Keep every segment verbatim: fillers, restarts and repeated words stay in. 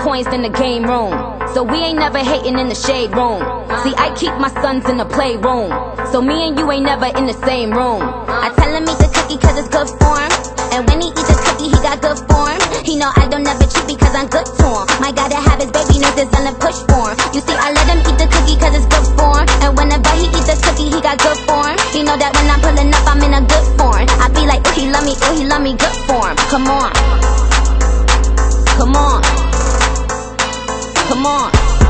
coins in the game room, so we ain't never hating in the shade room. See, I keep my sons in the playroom, so me and you ain't never in the same room. I tell him eat the cookie cause it's good for him, and when he eat the cookie he got good form. He know I don't never cheat because I'm good to him. My gotta have his baby nurses on the push for him. You see, I let him eat the cookie cause it's good for him, and whenever he eat the cookie he got good form. He know that when I'm pulling up I'm in a good form. I be like, ooh, he love me, ooh, he love me, good form. Come on, come on, come on.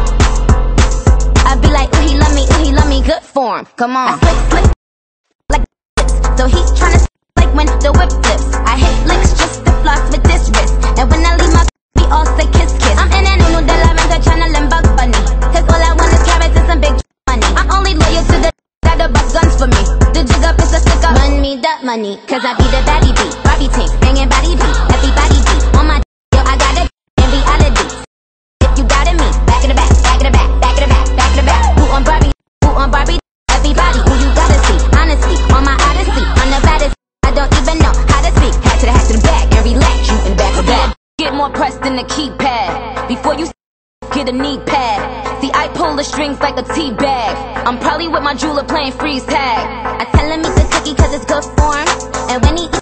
I be like, ooh, he love me, ooh, he love me, good form. Come on. I slip, slip like this, so he tryna like when the whip flips. I hit licks just to floss with this wrist, and when I leave my we all say kiss kiss. I'm in and uno de la venta tryna limbo bunny, cause all I want is carrots and some big money. I'm only loyal to the that the bust guns for me. The jig up is a sticker, run me that money, cause I be the baddie beat, Barbie tank, banging body beat, everybody beat on my yo, I got it in reality. If you got it, me back in the back, back in the back, back in the back, back in the back. Who on Barbie, who on Barbie, everybody who you gotta see. Honestly, on my odyssey, I'm the baddest. I don't even know how to speak. Hat to the hat to the back and relax, you in back to back. Get more pressed than the keypad before you get a knee pad. See, I pull the strings like a tea bag. I'm probably with my jeweler playing freeze tag. I tell him eat the cookie cause it's good for him, and when he eat